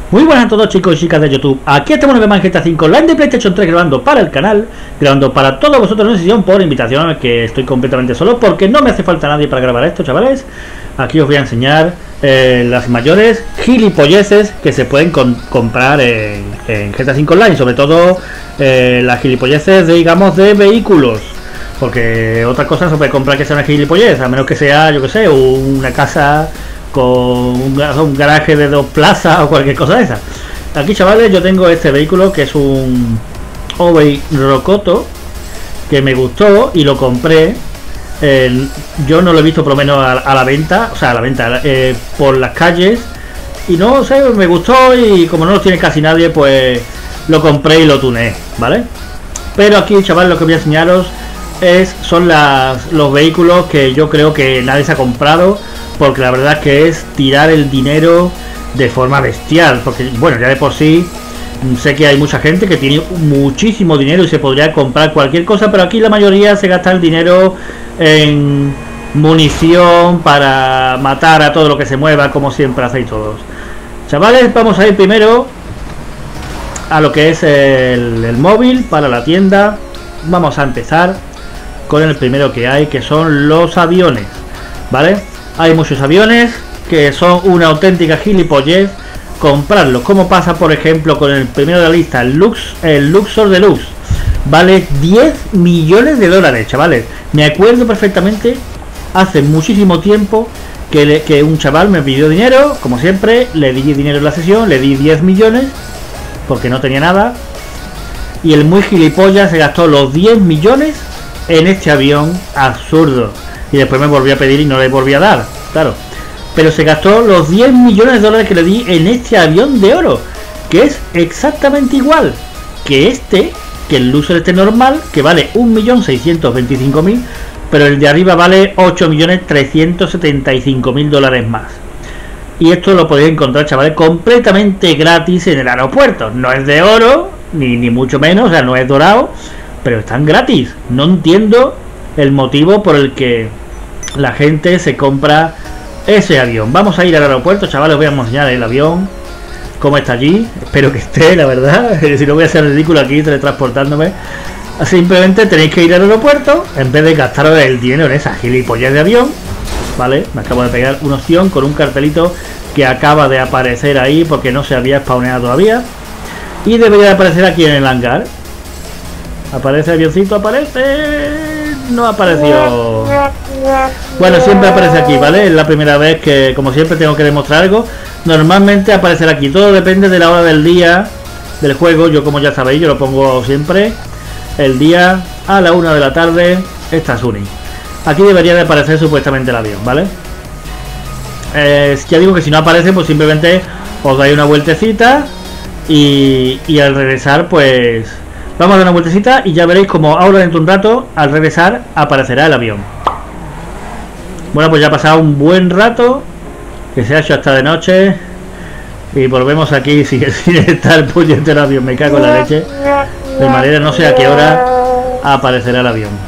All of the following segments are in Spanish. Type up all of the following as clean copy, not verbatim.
Muy buenas a todos, chicos y chicas de YouTube. Aquí estamos en el GTA 5 Online de PlayStation 3 grabando para el canal, grabando para todos vosotros en sesión por invitación, que estoy completamente solo porque no me hace falta nadie para grabar esto, chavales. Aquí os voy a enseñar las mayores gilipolleces que se pueden comprar en GTA 5 Online, sobre todo las gilipolleces digamos de vehículos, porque otra cosa no se puede comprar que sea una gilipollez, a menos que sea, yo que sé, una casa con un garaje de 2 plazas o cualquier cosa de esa. Aquí, chavales, yo tengo este vehículo que es un Obey Rocoto, que me gustó y lo compré. Yo no lo he visto por lo menos a la venta, o sea, a la venta por las calles, y no sé, me gustó, y como no lo tiene casi nadie, pues lo compré y lo tuneé, ¿vale? Pero aquí, chavales, lo que voy a enseñaros son los vehículos que yo creo que nadie se ha comprado, porque la verdad que es tirar el dinero de forma bestial, porque bueno, ya de por sí sé que hay mucha gente que tiene muchísimo dinero y se podría comprar cualquier cosa, pero aquí la mayoría se gasta el dinero en munición para matar a todo lo que se mueva, como siempre hacéis todos. Chavales, vamos a ir primero a lo que es el móvil para la tienda. Vamos a empezar con el primero que hay, que son los aviones, ¿vale? Hay muchos aviones que son una auténtica gilipollez comprarlos, como pasa por ejemplo con el primero de la lista, el Luxor Deluxe. Vale 10 millones de dólares, chavales. Me acuerdo perfectamente, hace muchísimo tiempo, que un chaval me pidió dinero, como siempre, le di dinero en la sesión, le di 10 millones, porque no tenía nada, y el muy gilipollas se gastó los 10 millones en este avión absurdo. Y después me volvió a pedir y no le volví a dar, claro. Pero se gastó los 10 millones de dólares que le di en este avión de oro, que es exactamente igual que el Luxor este normal, que vale 1.625.000, pero el de arriba vale 8.375.000 dólares más. Y esto lo podéis encontrar, chavales, completamente gratis en el aeropuerto. No es de oro, ni mucho menos, o sea, no es dorado, pero están gratis. No entiendo el motivo por el que la gente se compra ese avión. Vamos a ir al aeropuerto, chavales, os voy a enseñar el avión, cómo está allí. Espero que esté, la verdad, si no voy a ser ridículo aquí teletransportándome. Simplemente tenéis que ir al aeropuerto en vez de gastaros el dinero en esa gilipollez de avión, ¿vale? Me acabo de pegar una opción con un cartelito que acaba de aparecer ahí porque no se había spawneado todavía, y debería de aparecer aquí en el hangar. Aparece el avioncito, aparece. No apareció. Bueno, siempre aparece aquí, ¿vale? Es la primera vez que, como siempre, tengo que demostrar algo. Normalmente aparecerá aquí. Todo depende de la hora del día del juego. Yo, como ya sabéis, yo lo pongo siempre el día a la 1 de la tarde. Esta Suni. Aquí debería de aparecer supuestamente el avión, ¿vale? Ya digo que si no aparece, pues simplemente os dais una vueltecita y al regresar, pues vamos a dar una vueltecita y ya veréis como ahora dentro de un rato, al regresar, aparecerá el avión. Bueno, pues ya ha pasado un buen rato, que se ha hecho hasta de noche, y volvemos aquí. Sigue sin estar el puñetero avión, me cago en la leche. De manera, no sé a qué hora aparecerá el avión.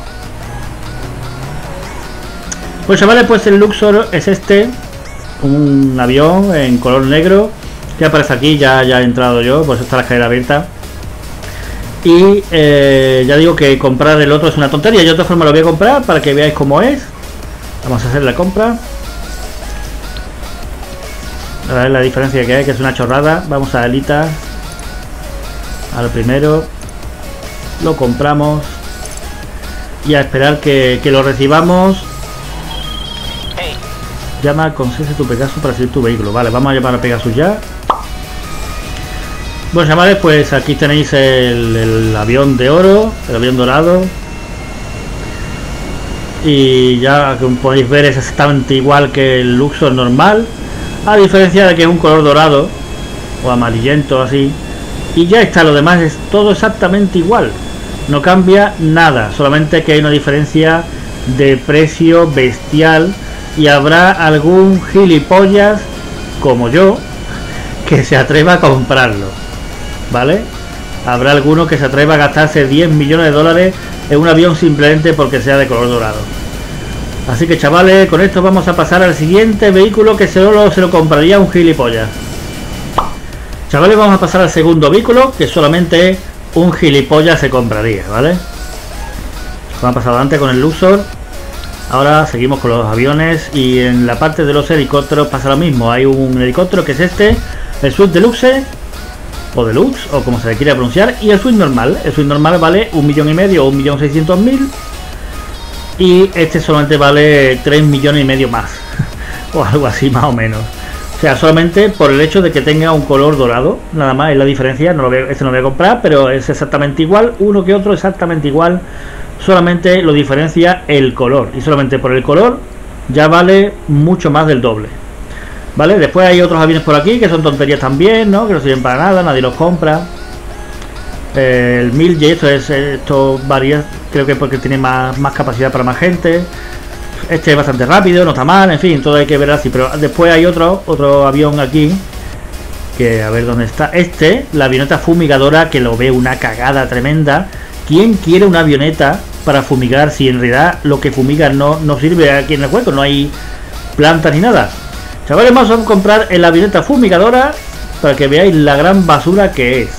Pues chavales, pues el Luxor es este, un avión en color negro, que aparece aquí. Ya he entrado yo, pues está la escalera abierta. Y ya digo que comprar el otro es una tontería. Yo de otra forma lo voy a comprar para que veáis cómo es. Vamos a hacer la compra. A ver la diferencia que hay, que es una chorrada. Vamos a Elita, al primero. Lo compramos y a esperar que lo recibamos. Llama con Cese tu Pegasus para seguir tu vehículo. Vale, vamos a llamar a Pegasus ya. Bueno, chavales, pues aquí tenéis el avión de oro, el avión dorado, y ya como podéis ver es exactamente igual que el Luxor normal, a diferencia de que es un color dorado o amarillento así, y ya está. Lo demás es todo exactamente igual, no cambia nada, solamente que hay una diferencia de precio bestial, y habrá algún gilipollas como yo que se atreva a comprarlo, ¿vale? Habrá alguno que se atreva a gastarse 10 millones de dólares en un avión simplemente porque sea de color dorado. Así que, chavales, con esto vamos a pasar al siguiente vehículo, que solo se lo compraría un gilipollas. Chavales, vamos a pasar al segundo vehículo, que solamente un gilipollas se compraría, ¿vale? Como ha pasado antes con el Luxor. Ahora seguimos con los aviones y en la parte de los helicópteros pasa lo mismo. Hay un helicóptero que es este, el Suite Deluxe o Deluxe o como se le quiera pronunciar, y el Suite normal. El Suite normal vale 1,5 millones o 1.600.000 y este solamente vale 3,5 millones más o algo así más o menos. O sea, solamente por el hecho de que tenga un color dorado, nada más es la diferencia. No lo voy, este no lo voy a comprar, pero es exactamente igual, uno que otro exactamente igual. Solamente lo diferencia el color y solamente por el color ya vale mucho más del doble, ¿vale? Después hay otros aviones por aquí que son tonterías también, ¿no? Que no sirven para nada, nadie los compra. El 1000J, esto varía, creo que porque tiene más capacidad para más gente. Este es bastante rápido, no está mal, en fin, todo hay que ver así. Pero después hay otro avión aquí que a ver dónde está. La avioneta fumigadora, que lo veo una cagada tremenda. ¿Quién quiere una avioneta para fumigar si en realidad lo que fumiga no sirve aquí en el juego? No hay plantas ni nada. Chavales, vamos a comprar la avioneta fumigadora para que veáis la gran basura que es.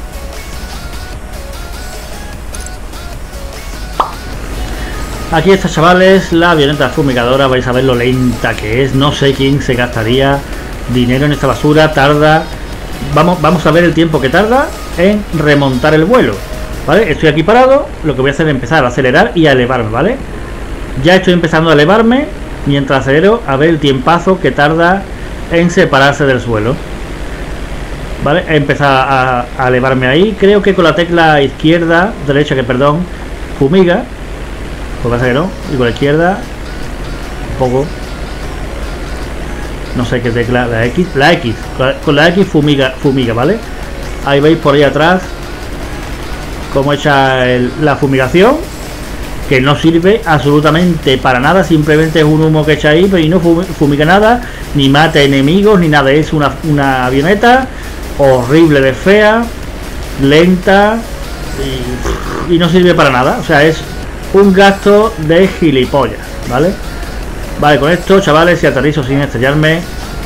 Aquí está, chavales, la avioneta fumigadora. Vais a ver lo lenta que es. No sé quién se gastaría dinero en esta basura. Tarda. Vamos a ver el tiempo que tarda en remontar el vuelo. ¿Vale? Estoy aquí parado, lo que voy a hacer es empezar a acelerar y a elevarme, ¿vale? Ya estoy empezando a elevarme mientras acelero, a ver el tiempazo que tarda en separarse del suelo. ¿Vale? He empezado a elevarme ahí. Creo que con la tecla izquierda, derecha, que perdón, fumiga. Pues pasa que no, y con la izquierda, un poco. No sé qué tecla, la X. Con la X fumiga, ¿vale? Ahí veis por ahí atrás cómo echa la fumigación, que no sirve absolutamente para nada, simplemente es un humo que echa ahí, pero y no fumiga nada, ni mata enemigos, ni nada. Es una avioneta horrible de fea, lenta y no sirve para nada. O sea, es un gasto de gilipollas, ¿vale? Vale, con esto, chavales, si aterrizo sin estrellarme.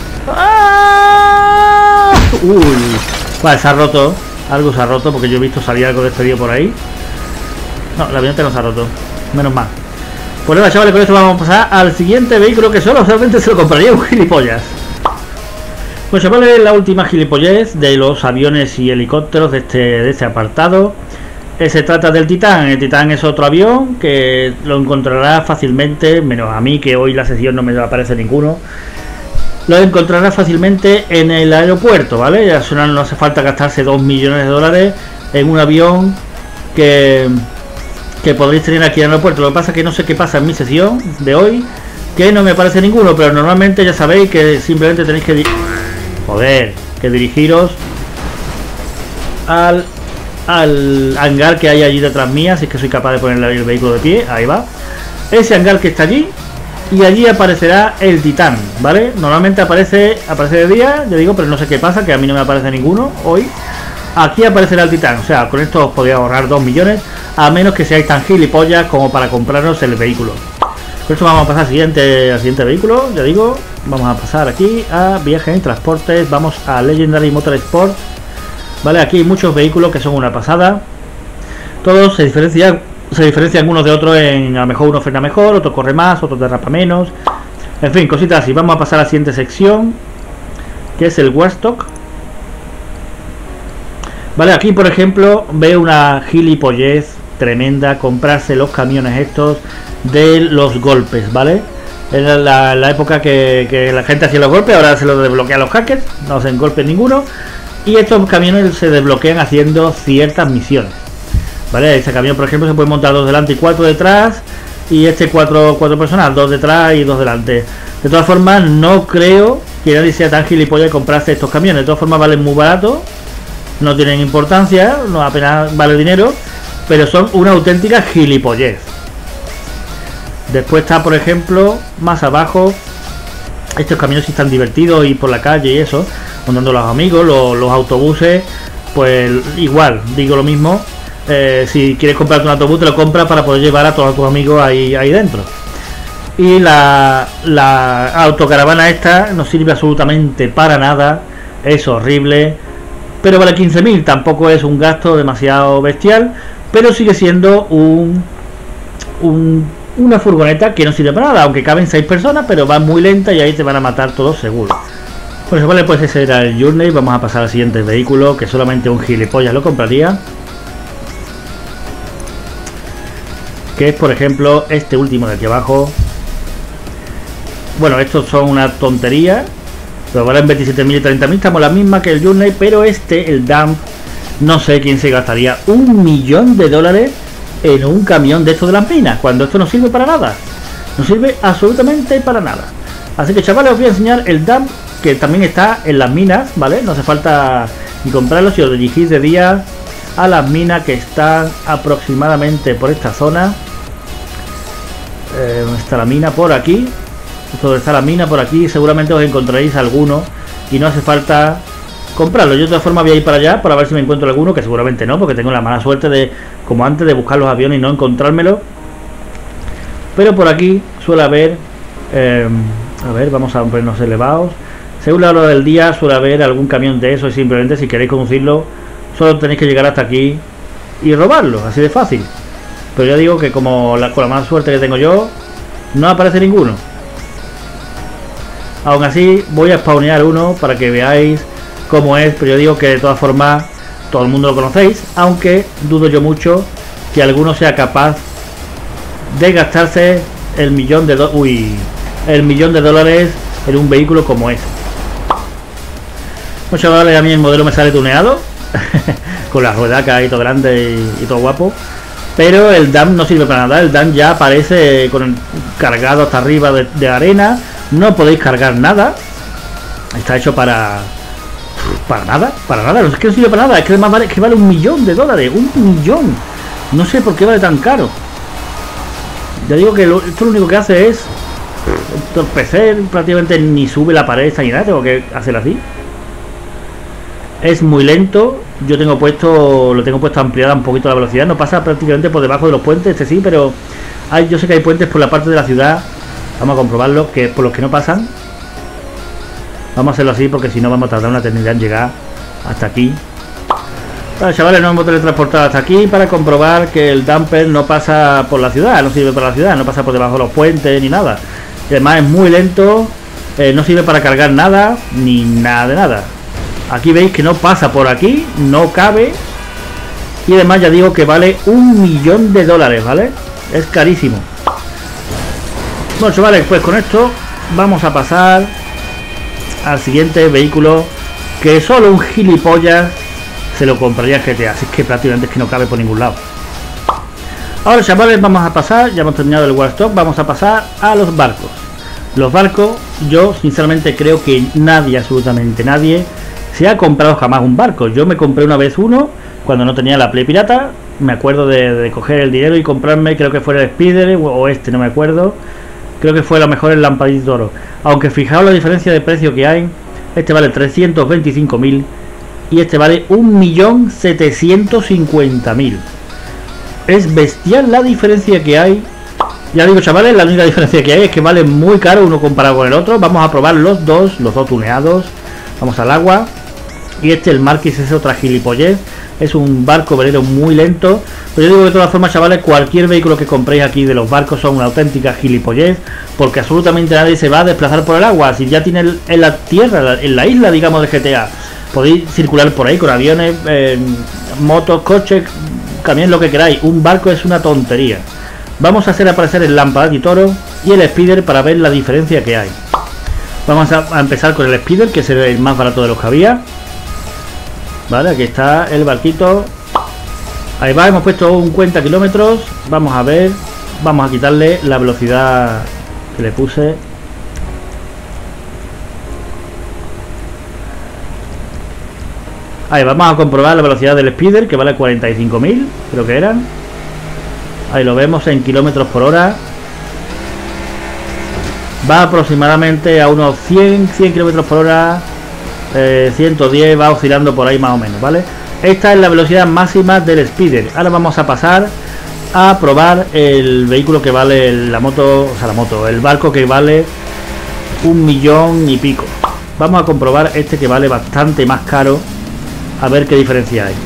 ¡Ah! Uy, vale, se ha roto. Algo se ha roto porque yo he visto salir algo de este vídeo por ahí. No, la avioneta no se ha roto. Menos mal. Pues nada, chavales, con esto vamos a pasar al siguiente vehículo que solamente se lo compraría un gilipollas. Pues chavales, la última gilipollez de los aviones y helicópteros de este apartado. Se trata del Titán. El Titán es otro avión que lo encontrará fácilmente, menos a mí que hoy la sesión no me aparece ninguno. Lo encontrará fácilmente en el aeropuerto, ¿vale? Ya no hace falta gastarse 2 millones de dólares en un avión que podréis tener aquí en el aeropuerto. Lo que pasa es que no sé qué pasa en mi sesión de hoy, que no me aparece ninguno, pero normalmente ya sabéis que simplemente tenéis que dirigiros al hangar que hay allí detrás mía, si es que soy capaz de poner el vehículo de pie. Ahí va, ese hangar que está allí, y allí aparecerá el Titán, ¿vale? Normalmente aparece de día, ya digo, pero no sé qué pasa, que a mí no me aparece ninguno hoy. Aquí aparecerá el Titán. O sea, con esto os podéis ahorrar 2 millones, a menos que seáis tan gilipollas como para comprarnos el vehículo. Por eso vamos a pasar al siguiente vehículo, ya digo. Vamos a pasar aquí a viajes y transportes. Vamos a Legendary Motorsport. Vale, aquí hay muchos vehículos que son una pasada. Todos se diferencian unos de otros. A lo mejor uno frena mejor, otro corre más, otro derrapa menos. En fin, cositas así. Vamos a pasar a la siguiente sección, que es el Warstock. Vale, aquí por ejemplo veo una gilipollez tremenda, comprarse los camiones estos de los golpes, ¿vale? En la época que la gente hacía los golpes, ahora se los desbloquean los hackers, no hacen golpes ninguno. Y estos camiones se desbloquean haciendo ciertas misiones, ¿vale? Este camión por ejemplo se puede montar 2 delante y 4 detrás. Y este 4 personas, 2 detrás y 2 delante. De todas formas, no creo que nadie sea tan gilipollas de comprarse estos camiones. De todas formas, valen muy barato, no tienen importancia, no apenas vale dinero, pero son una auténtica gilipollez. Después está, por ejemplo, más abajo, estos camiones sí están divertidos, ir por la calle y eso, montando los amigos, los autobuses, pues igual, digo lo mismo. Si quieres comprarte un autobús, te lo compras para poder llevar a todos tus amigos ahí dentro. Y la autocaravana esta no sirve absolutamente para nada, es horrible, pero vale 15.000, tampoco es un gasto demasiado bestial, pero sigue siendo una furgoneta que no sirve para nada, aunque caben 6 personas, pero va muy lenta y ahí te van a matar todos seguro. Pues vale, pues ese era el Journey. Vamos a pasar al siguiente vehículo, que solamente un gilipollas lo compraría, que es por ejemplo este último de aquí abajo. Bueno, estos son una tontería, pero valen 27.000 y 30.000, estamos la misma que el Journey, pero este, el Dump, no sé quién se gastaría $1.000.000 en un camión de estos de las minas, cuando esto no sirve para nada, no sirve absolutamente para nada. Así que chavales, os voy a enseñar el Dump, que también está en las minas, ¿vale? No hace falta ni comprarlo si os dirigís de día a las minas que están aproximadamente por esta zona. ¿Dónde está la mina? Por aquí. Donde está la mina, por aquí, seguramente os encontraréis alguno y no hace falta comprarlo. Yo de todas formas voy a ir para allá para ver si me encuentro alguno, que seguramente no, porque tengo la mala suerte de, como antes, de buscar los aviones y no encontrármelo. Pero por aquí suele haber, a ver, vamos a ponernos elevados. Según la hora del día suele haber algún camión de eso y simplemente si queréis conducirlo solo tenéis que llegar hasta aquí y robarlo, así de fácil. Pero ya digo que como con la mala suerte que tengo yo, no aparece ninguno. Aún así voy a spawnear uno para que veáis cómo es, pero yo digo que de todas formas todo el mundo lo conocéis, aunque dudo yo mucho que alguno sea capaz de gastarse el millón de dólares en un vehículo como este. Bueno, chavales, a mí el modelo me sale tuneado con las ruedacas ahí todo grande y todo guapo, pero el Dump no sirve para nada. El Dump ya aparece con el cargado hasta arriba de arena. No podéis cargar nada. Está hecho para nada, no es que no sirve para nada, es que además vale $1.000.000, $1.000.000. No sé por qué vale tan caro. Ya digo que esto lo único que hace es entorpecer, prácticamente ni sube la pared ni nada, tengo que hacer así. Es muy lento. Yo lo tengo puesto ampliada un poquito la velocidad, no pasa prácticamente por debajo de los puentes, este sí, pero yo sé que hay puentes por la parte de la ciudad. Vamos a comprobarlo, que por los que no pasan. Vamos a hacerlo así porque si no vamos a tardar una eternidad en llegar hasta aquí. Bueno, chavales, nos hemos teletransportado hasta aquí para comprobar que el Dumper no pasa por la ciudad, no sirve para la ciudad, no pasa por debajo de los puentes ni nada. Y además es muy lento, no sirve para cargar nada, ni nada de nada. Aquí veis que no pasa por aquí, no cabe. Y además ya digo que vale $1.000.000, ¿vale? Es carísimo. Bueno, chavales, pues con esto vamos a pasar al siguiente vehículo, que solo un gilipollas se lo compraría en GTA, así que prácticamente es que no cabe por ningún lado. Ahora, chavales, vamos a pasar, ya hemos terminado el War Stop, vamos a pasar a los barcos. Los barcos, yo sinceramente creo que nadie, absolutamente nadie, se ha comprado jamás un barco. Yo me compré una vez uno cuando no tenía la Play pirata. Me acuerdo de coger el dinero y comprarme, creo que fue el Spider o este, no me acuerdo. Creo que fue a lo mejor el Lampadito Oro. Aunque fijaos la diferencia de precio que hay. Este vale 325.000 y este vale 1.750.000. Es bestial la diferencia que hay. Ya digo, chavales, la única diferencia que hay es que vale muy caro uno comparado con el otro. Vamos a probar los dos tuneados. Vamos al agua. Y este, el Marquis, es otra gilipollez. Es un barco velero muy lento. Pero yo digo que de todas formas, chavales, cualquier vehículo que compréis aquí de los barcos son una auténtica gilipollez, porque absolutamente nadie se va a desplazar por el agua. Si ya tiene en la tierra, en la isla, digamos, de GTA, podéis circular por ahí con aviones, motos, coches, camiones, lo que queráis. Un barco es una tontería. Vamos a hacer aparecer el Lampadito Oro y el Spider para ver la diferencia que hay. Vamos a empezar con el Spider, que es el más barato de los que había. Vale, aquí está el barquito. Ahí va, hemos puesto un cuenta kilómetros. Vamos a ver. Vamos a quitarle la velocidad que le puse. Ahí vamos a comprobar la velocidad del Spider, que vale 45.000, creo que eran. Ahí lo vemos en kilómetros por hora. Va aproximadamente a unos 100 kilómetros por hora. 110, va oscilando por ahí más o menos, ¿vale? Esta es la velocidad máxima del Spider. Ahora vamos a pasar a probar el vehículo que vale la moto, o sea, el barco que vale 1.000.000 y pico. Vamos a comprobar este que vale bastante más caro, a ver qué diferencia hay.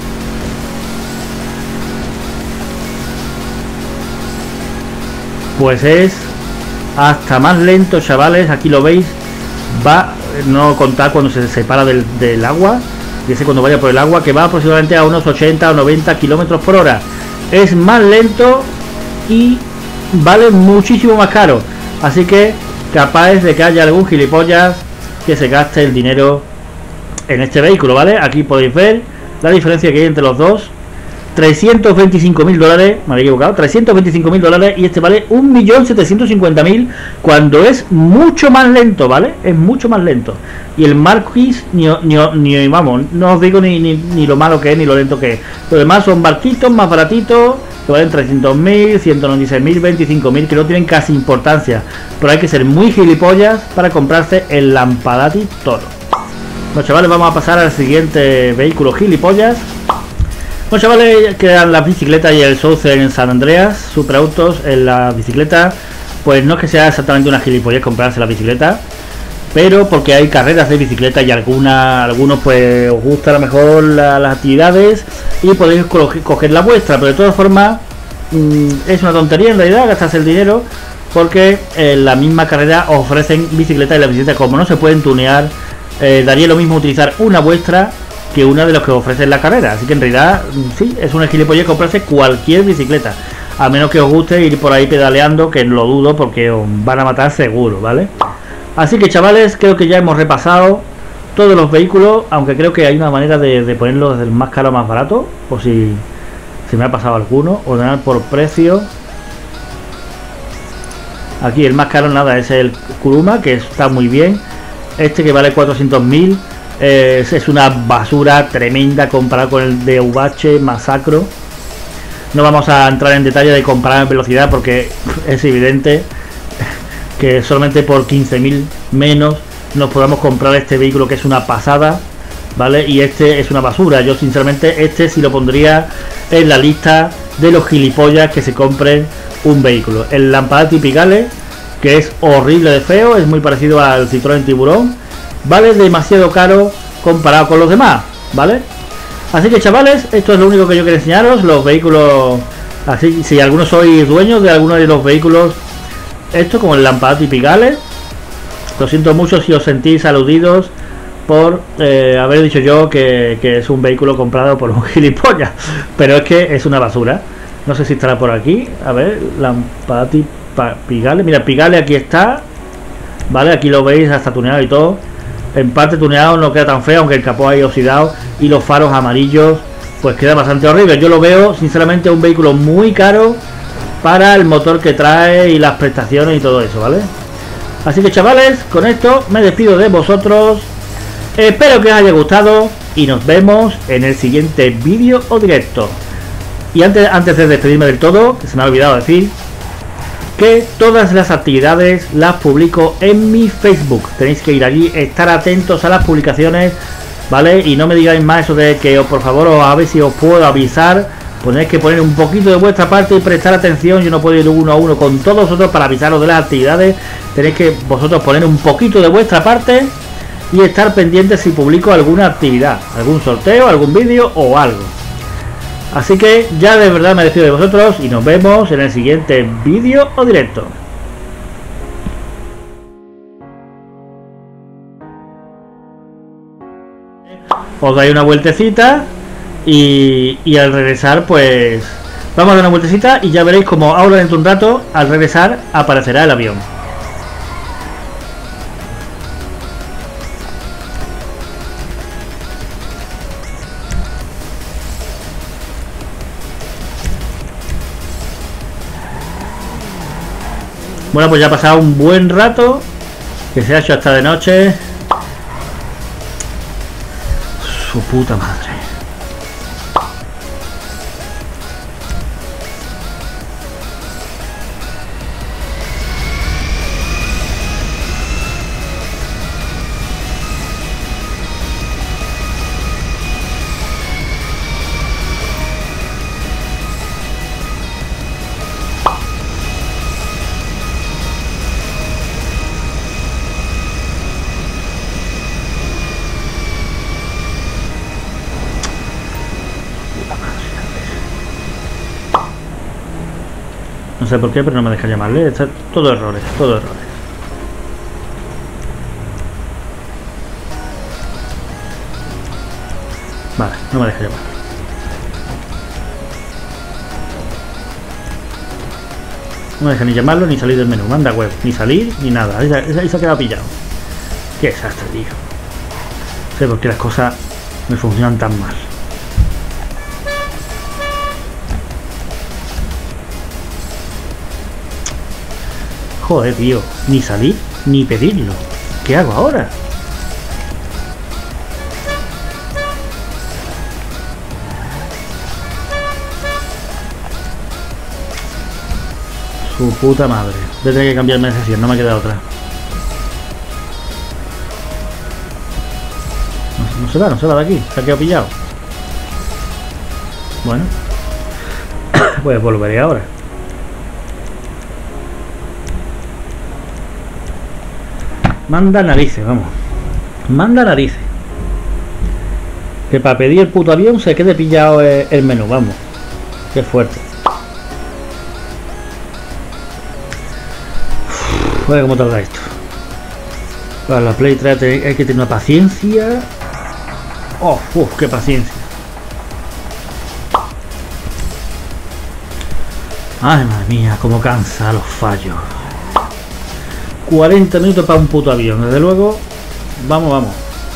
Pues es hasta más lento, chavales. Aquí lo veis, va, no contar cuando se separa del agua, y ese cuando vaya por el agua, que va aproximadamente a unos 80 o 90 kilómetros por hora. Es más lento y vale muchísimo más caro, así que capaz de que haya algún gilipollas que se gaste el dinero en este vehículo, ¿vale? Aquí podéis ver la diferencia que hay entre los dos. 325.000 dólares, me había equivocado, 325.000 dólares, y este vale 1.750.000 cuando es mucho más lento, ¿vale? Es mucho más lento. Y el Marquis, ni vamos, no os digo ni lo malo que es, ni lo lento que es. Los demás son barquitos más baratitos, que valen 300.000, 196.000, 25.000, que no tienen casi importancia. Pero hay que ser muy gilipollas para comprarse el Lampadati Toro. Bueno, chavales, vamos a pasar al siguiente vehículo gilipollas. Bueno, chavales, quedan las bicicletas y el Southern en San Andreas, superautos. En la bicicleta, pues no es que sea exactamente una gilipollez comprarse la bicicleta, pero porque hay carreras de bicicleta y algunos pues os gusta a lo mejor las actividades y podéis coger la vuestra, pero de todas formas es una tontería en realidad gastarse el dinero, porque en la misma carrera ofrecen bicicletas, y las bicicletas, como no se pueden tunear, daría lo mismo utilizar una vuestra que una de los que ofrecen la carrera. Así que en realidad sí, es una gilipollez comprarse cualquier bicicleta, a menos que os guste ir por ahí pedaleando, que lo dudo porque os van a matar seguro, ¿vale? Así que chavales, creo que ya hemos repasado todos los vehículos, aunque creo que hay una manera de ponerlos del más caro a más barato, por si me ha pasado alguno. Ordenar por precio. Aquí el más caro nada es el Kuruma, que está muy bien. Este que vale 400.000 es una basura tremenda comparado con el de UH Masacro. No vamos a entrar en detalle de comparar en velocidad, porque es evidente que solamente por 15.000 menos nos podamos comprar este vehículo, que es una pasada, ¿vale? Y este es una basura. Yo sinceramente este sí lo pondría en la lista de los gilipollas que se compren un vehículo. El Lampadati Pigale, que es horrible de feo, es muy parecido al Citroën Tiburón, vale demasiado caro comparado con los demás, ¿vale? Así que chavales, esto es lo único que yo quiero enseñaros, los vehículos. Así, si algunos sois dueños de alguno de los vehículos, esto como el Lampadati Pigale, lo siento mucho si os sentís aludidos por haber dicho yo que es un vehículo comprado por un gilipollas, pero es que es una basura. No sé si estará por aquí, a ver, Lampadati Pigale, mira, Pigale aquí está, vale, aquí lo veis hasta tuneado y todo. En parte tuneado no queda tan feo, aunque el capó ahí oxidado y los faros amarillos pues queda bastante horrible. Yo lo veo sinceramente un vehículo muy caro para el motor que trae y las prestaciones y todo eso, ¿vale? Así que chavales, con esto me despido de vosotros. Espero que os haya gustado y nos vemos en el siguiente vídeo o directo. Y antes de despedirme del todo, que se me ha olvidado decir que todas las actividades las publico en mi Facebook. Tenéis que ir allí, estar atentos a las publicaciones, ¿vale? Y no me digáis más eso de que por favor a ver si os puedo avisar. Tenéis que poner un poquito de vuestra parte y prestar atención. Yo no puedo ir uno a uno con todos vosotros para avisaros de las actividades. Tenéis que vosotros poner un poquito de vuestra parte y estar pendientes si publico alguna actividad, algún sorteo, algún vídeo o algo. Así que ya de verdad me despido de vosotros y nos vemos en el siguiente vídeo o directo. Os dais una vueltecita y al regresar pues vamos a dar una vueltecita y ya veréis como ahora dentro de un rato al regresar aparecerá el avión. Bueno, pues ya ha pasado un buen rato, que se ha hecho hasta de noche. Su puta madre. No sé por qué, pero no me deja llamarle. Está todo errores, todo errores. Vale, no me deja llamar. No me deja ni llamarlo ni salir del menú. Manda web, ni salir ni nada. Ahí se ha quedado pillado. Qué desastre, tío. No sé por qué las cosas me funcionan tan mal. Joder, tío. Ni salir ni pedirlo. ¿Qué hago ahora? Su puta madre. Voy a tener que cambiarme de sesión, no me queda otra. No se va de aquí, se ha quedado pillado. Bueno. Pues volveré ahora. Manda narices, vamos. Manda narices. Que para pedir el puto avión se quede pillado el menú, vamos. Qué fuerte. Joder, cómo tarda esto. Para la Play 3 hay que tener una paciencia. Oh, qué paciencia. Ay, madre mía, cómo cansa los fallos. 40 minutos para un puto avión, desde luego. Vamos.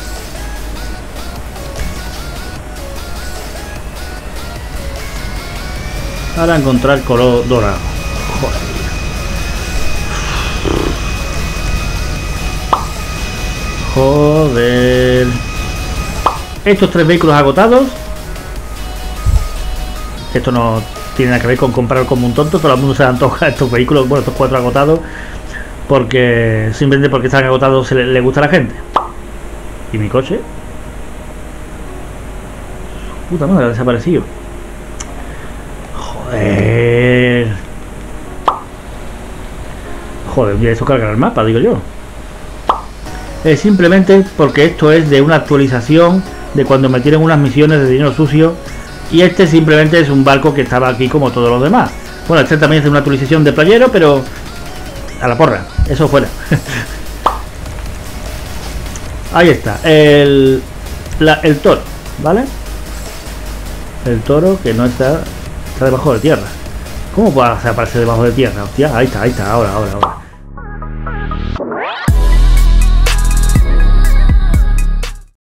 Ahora encontrar color dorado. Joder. Estos 3 vehículos agotados. Esto no tiene nada que ver con comprar como un tonto. Todo el mundo se antoja estos vehículos, bueno, estos 4 agotados, porque simplemente porque están agotados le gusta a la gente. ¿Y mi coche? Puta madre, ha desaparecido. Joder. Joder, ya eso cargar el mapa, digo yo. Es simplemente porque esto es de una actualización de cuando metieron unas misiones de dinero sucio, y este simplemente es un barco que estaba aquí como todos los demás. Bueno, este también es una actualización de playero, pero a la porra, eso fuera. Ahí está, el toro, ¿vale? El toro que no está debajo de tierra. ¿Cómo puede aparecer debajo de tierra? Hostia, ahí está, ahora.